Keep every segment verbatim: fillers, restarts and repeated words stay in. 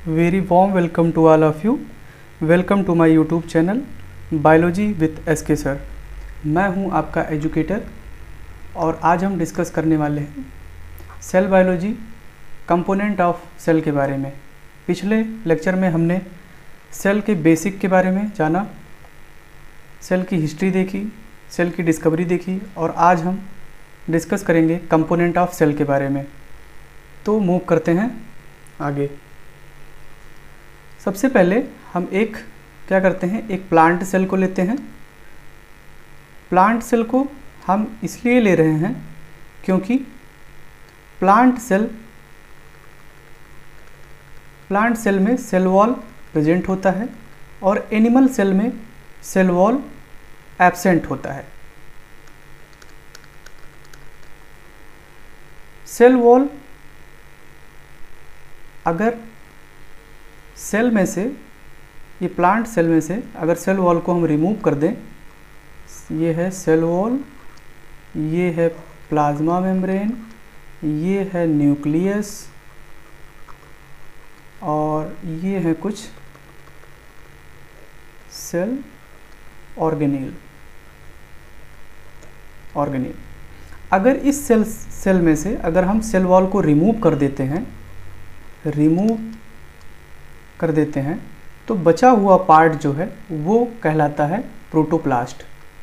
Very warm welcome to all of you. Welcome to my YouTube channel Biology with S K sir. मैं हूं आपका educator और आज हम डिस्कस करने वाले हैं cell biology component of cell के बारे में। पिछले लेक्चर में हमने सेल के बेसिक के बारे में जाना, सेल की हिस्ट्री देखी, सेल की डिस्कवरी देखी और आज हम डिस्कस करेंगे कंपोनेंट ऑफ सेल के बारे में। तो मूव करते हैं आगे। सबसे पहले हम एक क्या करते हैं, एक प्लांट सेल को लेते हैं। प्लांट सेल को हम इसलिए ले रहे हैं क्योंकि प्लांट सेल प्लांट सेल में सेल वॉल प्रेजेंट होता है और एनिमल सेल में सेल वॉल एब्सेंट होता है। सेल वॉल अगर सेल में से, ये प्लांट सेल में से अगर सेल वॉल को हम रिमूव कर दें, ये है सेल वॉल, ये है प्लाज्मा मेम्ब्रेन, ये है न्यूक्लियस और ये है कुछ सेल ऑर्गेनील ऑर्गेनील अगर इस सेल सेल में से अगर हम सेल वॉल को रिमूव कर देते हैं रिमूव कर देते हैं तो बचा हुआ पार्ट जो है वो कहलाता है प्रोटोप्लास्ट।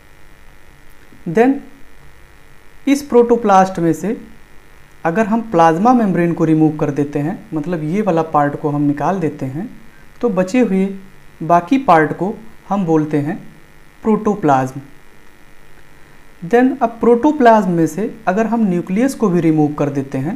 देन इस प्रोटोप्लास्ट में से अगर हम प्लाज्मा मेम्ब्रेन को रिमूव कर देते हैं, मतलब ये वाला पार्ट को हम निकाल देते हैं, तो बचे हुए बाकी पार्ट को हम बोलते हैं प्रोटोप्लाज्म। देन अब प्रोटोप्लाज्म में से अगर हम न्यूक्लियस को भी रिमूव कर देते हैं,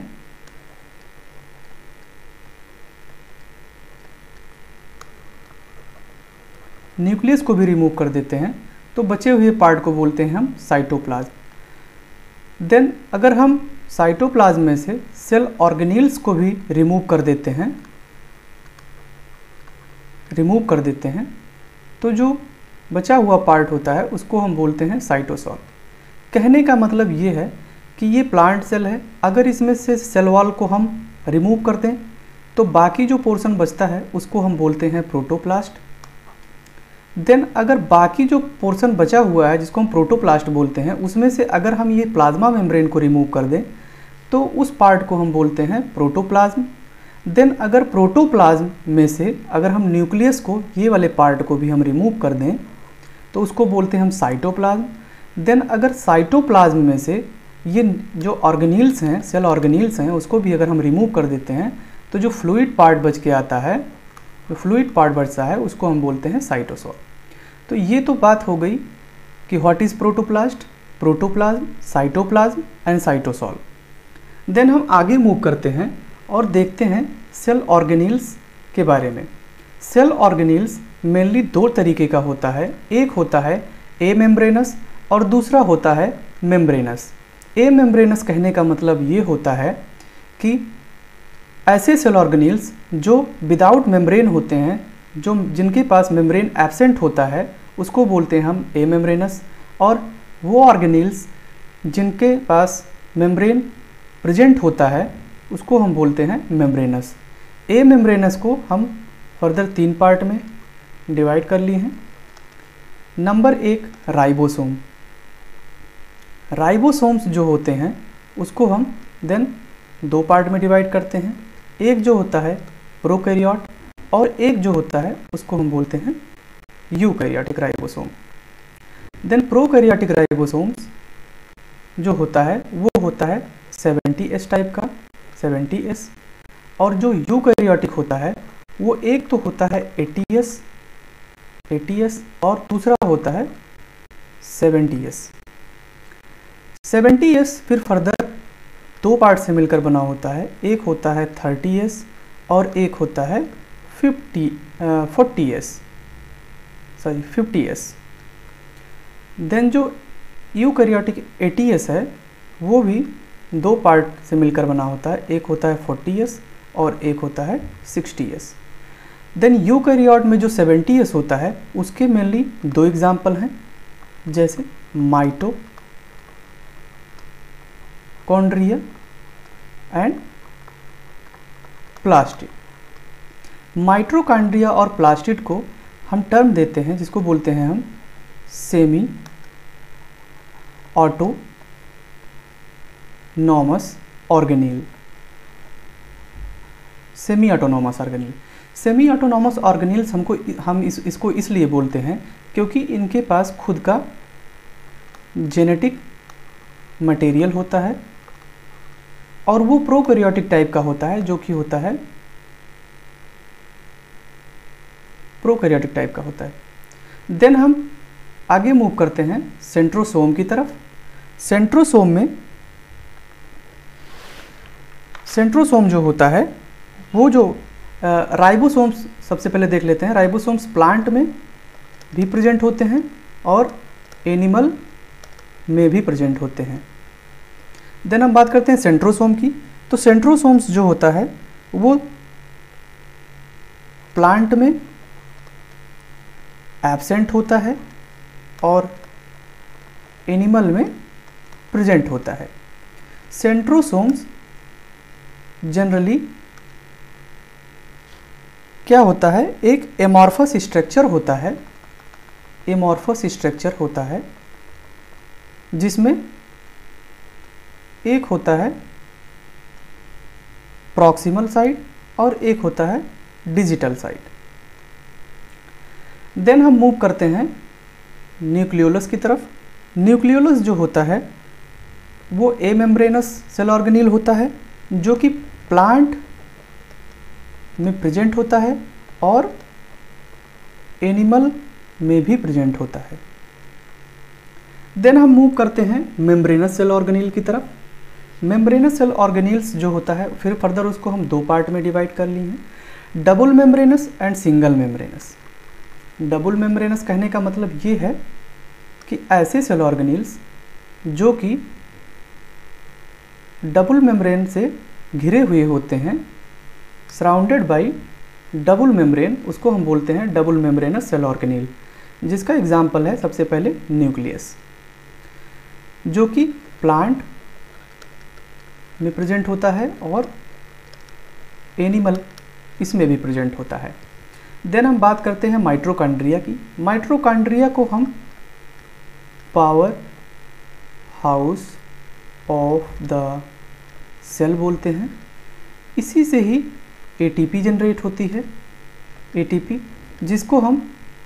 न्यूक्लियस को भी रिमूव कर देते हैं तो बचे हुए पार्ट को बोलते हैं हम साइटोप्लाज्म। देन अगर हम साइटोप्लाज्म में से सेल ऑर्गेनील्स को भी रिमूव कर देते हैं रिमूव कर देते हैं तो जो बचा हुआ पार्ट होता है उसको हम बोलते हैं साइटोसॉल। कहने का मतलब ये है कि ये प्लांट सेल है, अगर इसमें से सेल वॉल को हम रिमूव कर दें तो बाकी जो पोर्शन बचता है उसको हम बोलते हैं प्रोटोप्लास्ट। देन अगर बाकी जो पोर्शन बचा हुआ है जिसको हम प्रोटोप्लास्ट बोलते हैं, उसमें से अगर हम ये प्लाज्मा मेम्ब्रेन को रिमूव कर दें तो उस पार्ट को हम बोलते हैं प्रोटोप्लाज्म। देन अगर प्रोटोप्लाज्म में से अगर हम न्यूक्लियस को, ये वाले पार्ट को भी हम रिमूव कर दें तो उसको बोलते हैं हम साइटोप्लाज्म। देन अगर साइटोप्लाज्म में से ये जो ऑर्गेनील्स हैं, सेल ऑर्गेनील्स हैं, उसको भी अगर हम रिमूव कर देते हैं तो जो फ्लूइड पार्ट बच के आता है, जो फ्लूइड पार्ट बचता है, उसको हम बोलते हैं साइटोसॉल। तो ये तो बात हो गई कि what is protoplast, protoplasm, cytoplasm and cytosol. Then हम आगे मूव करते हैं और देखते हैं सेल ऑर्गेनील्स के बारे में। सेल ऑर्गेनील्स मेनली दो तरीके का होता है, एक होता है ए मेम्ब्रेनस और दूसरा होता है मेम्ब्रेनस। ए मेम्ब्रेनस कहने का मतलब ये होता है कि ऐसे सेल ऑर्गेनील्स जो विदाउट मेम्ब्रेन होते हैं, जो जिनके पास मेम्ब्रेन एब्सेंट होता है, उसको बोलते हैं हम ए मेम्ब्रेनस। और वो ऑर्गेनील्स जिनके पास मेम्ब्रेन प्रेजेंट होता है उसको हम बोलते हैं मेम्ब्रेनस। ए मेम्ब्रेनस को हम फर्दर तीन पार्ट में डिवाइड कर लिए हैं। नंबर एक, राइबोसोम। राइबोसोम्स जो होते हैं उसको हम देन दो पार्ट में डिवाइड करते हैं। एक जो होता है प्रोकैरियोट और एक जो होता है उसको हम बोलते हैं eukaryotic ribosome. Then prokaryotic ribosomes जो होता है वो होता है सेवेंटी एस टाइप का, सेवेंटी एस, और जो यूकैरियोटिक होता है वो एक तो होता है एटी एस एटी एस और दूसरा होता है सेवेंटी एस। सेवेंटी एस फिर फर्दर दो पार्ट से मिलकर बना होता है, एक होता है थर्टी एस और एक होता है fifty forty S sorry fifty S. Then जो यूकैरियोटिक एटी एस है वो भी दो पार्ट से मिलकर बना होता है, एक होता है फोर्टी एस और एक होता है सिक्सटी एस। देन यूकैरियोट में जो सेवेंटी एस होता है उसके मेनली दो एग्जाम्पल हैं, जैसे mitochondria and plastid. Mitochondria और प्लास्टिड को हम टर्म देते हैं जिसको बोलते हैं हम semi autonomous organelle. Semi autonomous organelle semi autonomous organelles हमको हम इस इसको इसलिए बोलते हैं क्योंकि इनके पास खुद का जेनेटिक मटेरियल होता है और वो प्रोकैरियोटिक टाइप का होता है, जो कि होता है प्रोकैरियोटिक टाइप का होता है। देन हम आगे मूव करते हैं सेंट्रोसोम की तरफ। सेंट्रोसोम में सेंट्रोसोम जो होता है वो जो राइबोसोम्स सबसे पहले देख लेते हैं। राइबोसोम्स प्लांट में भी प्रेजेंट होते हैं और एनिमल में भी प्रेजेंट होते हैं। देन हम बात करते हैं सेंट्रोसोम की। तो सेंट्रोसोम्स जो होता है वो प्लांट में एब्सेंट होता है और एनिमल में प्रेजेंट होता है। सेंट्रोसोम्स जनरली क्या होता है, एक एमॉर्फस स्ट्रक्चर होता है एमॉर्फस स्ट्रक्चर होता है जिसमें एक होता है प्रॉक्सिमल साइड और एक होता है डिजिटल साइड। देन हम मूव करते हैं न्यूक्लियोलस की तरफ। न्यूक्लियोलस जो होता है वो ए मेम्ब्रेनस सेल ऑर्गेनील होता है जो कि प्लांट में प्रेजेंट होता है और एनिमल में भी प्रेजेंट होता है। देन हम मूव करते हैं मेम्ब्रेनस सेल ऑर्गेनील की तरफ। मेम्ब्रेनस सेल ऑर्गेनील्स जो होता है फिर फर्दर उसको हम दो पार्ट में डिवाइड कर लिए हैं, double membranous and single membranous. Double membranous कहने का मतलब ये है कि ऐसे सेल ऑर्गेनील्स जो कि डबल मेम्ब्रेन से घिरे हुए होते हैं, सराउंडेड बाय डबल मेम्ब्रेन, उसको हम बोलते हैं डबल मेम्ब्रेनस सेल ऑर्गेनील, जिसका एग्जाम्पल है सबसे पहले न्यूक्लियस जो कि प्लांट में प्रेजेंट होता है और एनिमल इसमें भी प्रेजेंट होता है। देन हम बात करते हैं माइटोकॉन्ड्रिया की। माइटोकॉन्ड्रिया को हम power house of the cell बोलते हैं। इसी से ही एटीपी जनरेट होती है, एटीपी जिसको हम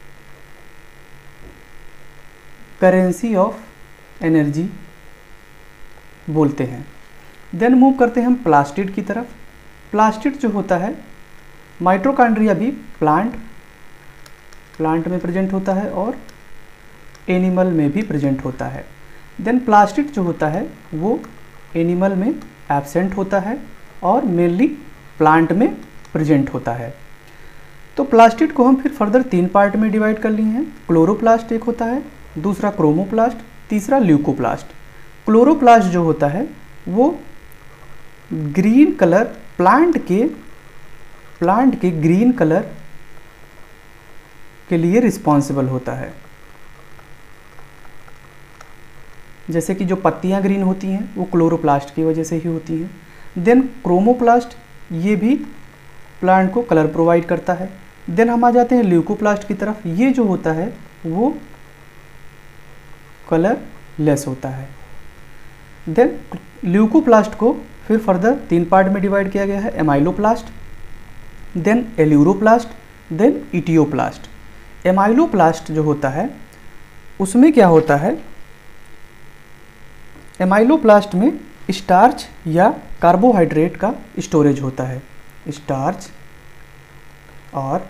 करेंसी ऑफ एनर्जी बोलते हैं। देन मूव करते हैं हम प्लास्टिड की तरफ। प्लास्टिड जो होता है, माइटोकॉन्ड्रिया भी प्लांट प्लांट में प्रेजेंट होता है और एनिमल में भी प्रेजेंट होता है। देन प्लास्टिड जो होता है वो एनिमल में एब्सेंट होता है और मेनली प्लांट में प्रेजेंट होता है। तो प्लास्टिड को हम फिर फर्दर तीन पार्ट में डिवाइड कर लिए हैं। क्लोरोप्लास्ट एक होता है, दूसरा क्रोमोप्लास्ट, तीसरा ल्यूकोप्लास्ट। क्लोरोप्लास्ट जो होता है वो ग्रीन कलर प्लांट के प्लांट के ग्रीन कलर के लिए रिस्पॉन्सिबल होता है। जैसे कि जो पत्तियां ग्रीन होती हैं वो क्लोरोप्लास्ट की वजह से ही होती हैं। देन क्रोमोप्लास्ट ये भी प्लांट को कलर प्रोवाइड करता है। देन हम आ जाते हैं ल्यूकोप्लास्ट की तरफ। ये जो होता है वो कलर लेस होता है। देन ल्यूकोप्लास्ट को फिर फर्दर तीन पार्ट में डिवाइड किया गया है, amyloplast, then aleuroplast, then etioplast. Amyloplast जो होता है उसमें क्या होता है, एमाइलोप्लास्ट में स्टार्च या कार्बोहाइड्रेट का स्टोरेज होता है। स्टार्च और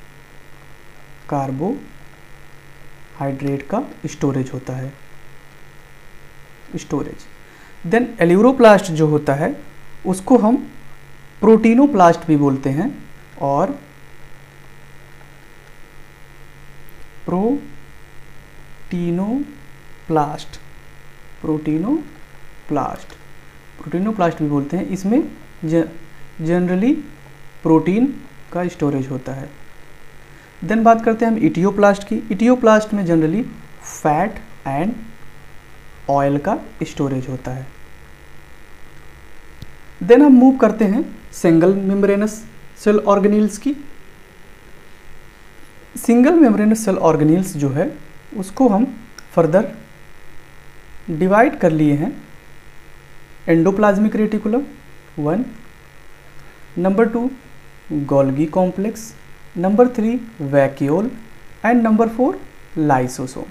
कार्बोहाइड्रेट का स्टोरेज होता है स्टोरेज देन एल्यूरोप्लास्ट जो होता है उसको हम प्रोटीनोप्लास्ट भी बोलते हैं और प्रोटीनोप्लास्ट प्रोटीनोप्लास्ट प्रोटीनोप्लास्ट भी बोलते हैं। इसमें जनरली प्रोटीन का स्टोरेज होता है। देन बात करते हैं हम इटियोप्लास्ट की। इटियोप्लास्ट में जनरली फैट एंड ऑयल का स्टोरेज होता है। देन हम मूव करते हैं सिंगल मेम्ब्रेनस सेल ऑर्गेनील्स की। सिंगल मेम्ब्रेनस सेल ऑर्गेनेल्स जो है उसको हम फर्दर डिवाइड कर लिए हैं। Endoplasmic reticulum one, number two Golgi complex, number three vacuole and number four lysosome,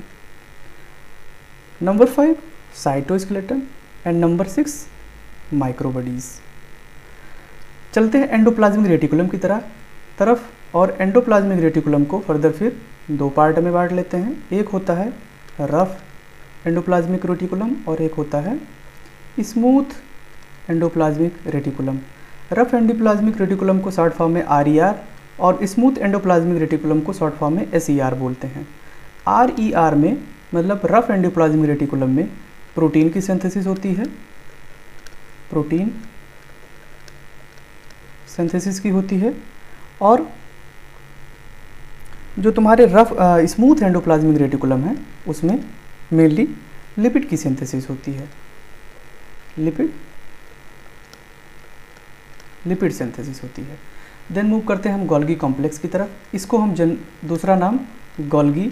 number five cytoskeleton and number six microbodies. चलते हैं एंडोप्लाज्मिक रेटिकुलम की तरह तरफ और एंडोप्लाज्मिक रेटिकुलम को फर्दर फिर दो पार्ट में बांट लेते हैं। एक होता है रफ एंडोप्लाज्मिक रेटिकुलम और एक होता है smooth endoplasmic reticulum. Rough endoplasmic reticulum को शॉर्ट फॉर्म में आर ई आर और स्मूथ एंडोप्लाज्मिक रेटिकुलम को शॉर्ट फॉर्म में एस ई आर बोलते हैं। आर ई आर में मतलब रफ एंडोप्लाज्मिक रेटिकुलम में प्रोटीन की सिंथेसिस होती है, प्रोटीन सिंथेसिस की होती है, और जो तुम्हारे रफ स्मूथ एंडोप्लाज्मिक रेटिकुलम है उसमें मेनली लिपिड की सिंथेसिस होती है, लिपिड लिपिड सिंथेसिस होती है। देन मूव करते हैं हम गोल्गी कॉम्प्लेक्स की तरफ। इसको हम जन दूसरा नाम गोल्गी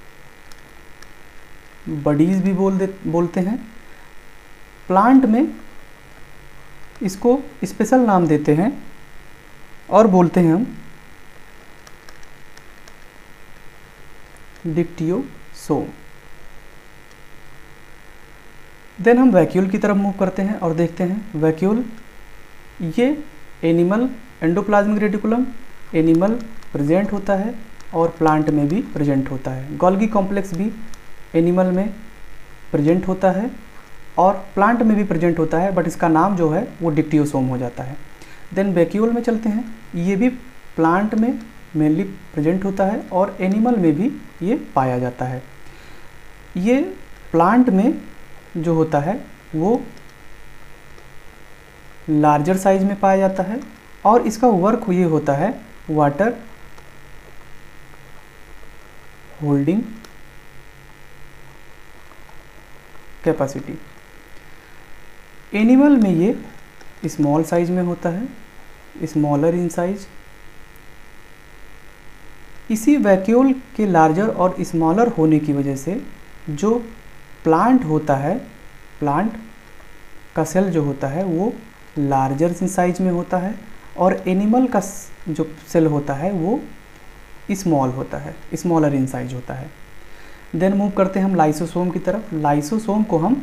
बडीज भी बोल दे बोलते हैं। प्लांट में इसको स्पेशल नाम देते हैं और बोलते हैं हम डिक्टियोसोम। देन हम वैक्यूल की तरफ मूव करते हैं और देखते हैं वैक्यूल ये animal endoplasmic reticulum animal present होता है और प्लांट में भी प्रेजेंट होता है। गोल्गी कॉम्प्लेक्स भी एनिमल में प्रेजेंट होता है और प्लांट में भी प्रेजेंट होता है, बट इसका नाम जो है वो डिक्टियोसोम हो जाता है। देन वैक्यूल में चलते हैं। ये भी प्लांट में मेनली प्रेजेंट होता है और एनिमल में भी ये पाया जाता है। ये प्लांट में जो होता है वो लार्जर साइज में पाया जाता है और इसका वर्क ये होता है वाटर होल्डिंग कैपेसिटी। एनिमल में ये स्मॉल साइज में होता है, स्मॉलर इन साइज। इसी वैक्यूल के लार्जर और स्मॉलर होने की वजह से जो प्लांट होता है, प्लांट का सेल जो होता है वो लार्जर इन साइज में होता है और एनिमल का जो सेल होता है वो स्मॉल होता है, स्मॉलर इन साइज होता है। देन मूव करते हैं हम लाइसोसोम की तरफ। लाइसोसोम को हम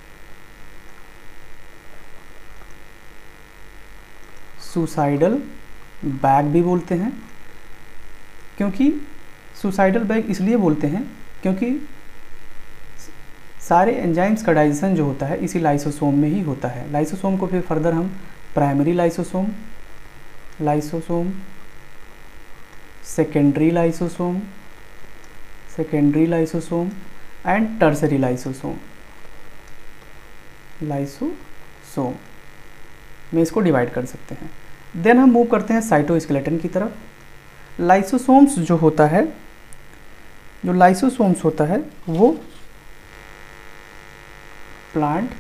सुसाइडल बैग भी बोलते हैं, क्योंकि सुसाइडल बैग इसलिए बोलते हैं क्योंकि सारे एंजाइम्स का डाइजेशन जो होता है इसी लाइसोसोम में ही होता है। लाइसोसोम को फिर फर्दर हम primary lysosome, lysosome, secondary lysosome, secondary lysosome and tertiary lysosome, lysosome में इसको डिवाइड कर सकते हैं। देन हम मूव करते हैं साइटोस्केलेटन की तरफ। लाइसोसोम्स जो होता है, जो लाइसोसोम्स होता है वो प्लांट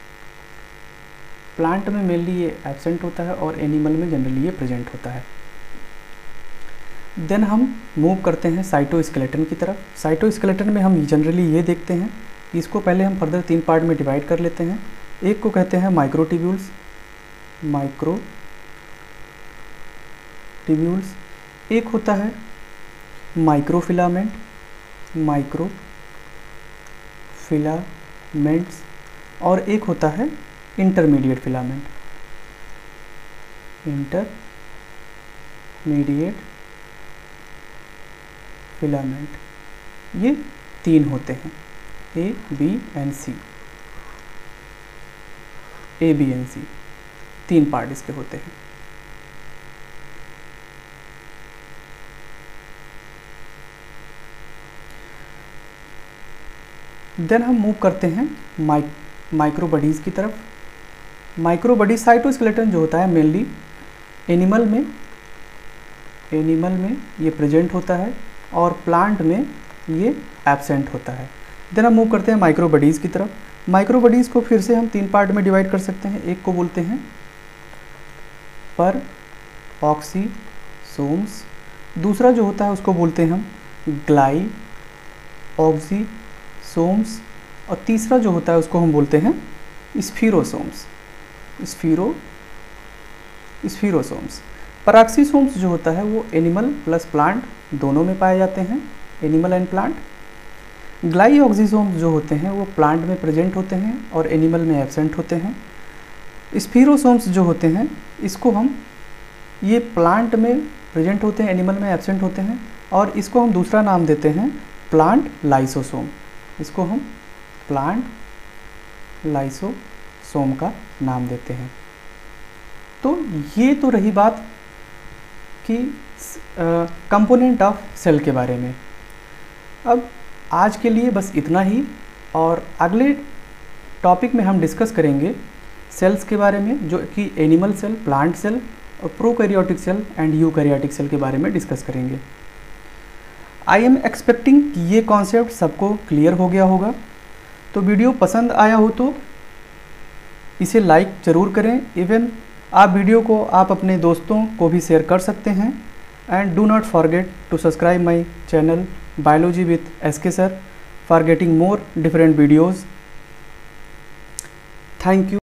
प्लांट में मेनली ये एब्सेंट होता है और एनिमल में जनरली ये प्रेजेंट होता है। देन हम मूव करते हैं साइटोस्केलेटन की तरफ। साइटोस्केलेटन में हम जनरली ये देखते हैं कि इसको पहले हम फर्दर तीन पार्ट में डिवाइड कर लेते हैं। एक को कहते हैं माइक्रोट्यूब्यूल्स, माइक्रो ट्यूब्यूल्स। एक होता है माइक्रोफिलामेंट, माइक्रो फिलामेंट्स, और एक होता है इंटरमीडिएट फिलामेंट, इंटरमीडिएट फिलामेंट। ये तीन होते हैं, A B and C, A B and C तीन पार्ट इसके होते हैं। देन हम मूव करते हैं माइक माइक्रोबडीज़ की तरफ। माइक्रोबडी साइटोस्केलेटन जो होता है मेनली एनिमल में एनिमल में ये प्रेजेंट होता है और प्लांट में ये एब्सेंट होता है। देन हम मूव करते हैं माइक्रोबडीज़ की तरफ। माइक्रोबडीज़ को फिर से हम तीन पार्ट में डिवाइड कर सकते हैं। एक को बोलते हैं पर ऑक्सीसोम्स दूसरा जो होता है उसको बोलते हैं हम ग्लाई ऑक्सीसोम्स, और तीसरा जो होता है उसको हम बोलते हैं स्फीरोसोम्स स्फीरो स्फीरोसोम्स। पैराक्सीसोम्स जो होता है वो एनिमल प्लस प्लांट दोनों में पाए जाते हैं, एनिमल एंड प्लांट। ग्लाइऑक्सीसोम्स जो होते हैं वो प्लांट में प्रेजेंट होते हैं और एनिमल में एब्सेंट होते हैं। स्फीरोसोम्स जो होते हैं इसको हम ये प्लांट में प्रेजेंट होते हैं, एनिमल में एब्सेंट होते हैं, और इसको हम दूसरा नाम देते हैं प्लांट लाइसोसोम। इसको हम प्लांट लाइसोसोम का नाम देते हैं। तो ये तो रही बात कि कंपोनेंट ऑफ सेल के बारे में। अब आज के लिए बस इतना ही, और अगले टॉपिक में हम डिस्कस करेंगे सेल्स के बारे में, जो कि एनिमल सेल, प्लांट सेल और prokaryotic cell and eukaryotic cell के बारे में डिस्कस करेंगे। आई एम एक्सपेक्टिंग कि ये कॉन्सेप्ट सबको क्लियर हो गया होगा। तो वीडियो पसंद आया हो तो इसे लाइक ज़रूर करें। इवन आप वीडियो को आप अपने दोस्तों को भी शेयर कर सकते हैं। And do not forget to subscribe my channel biology with S K sir for getting more different videos. Thank you.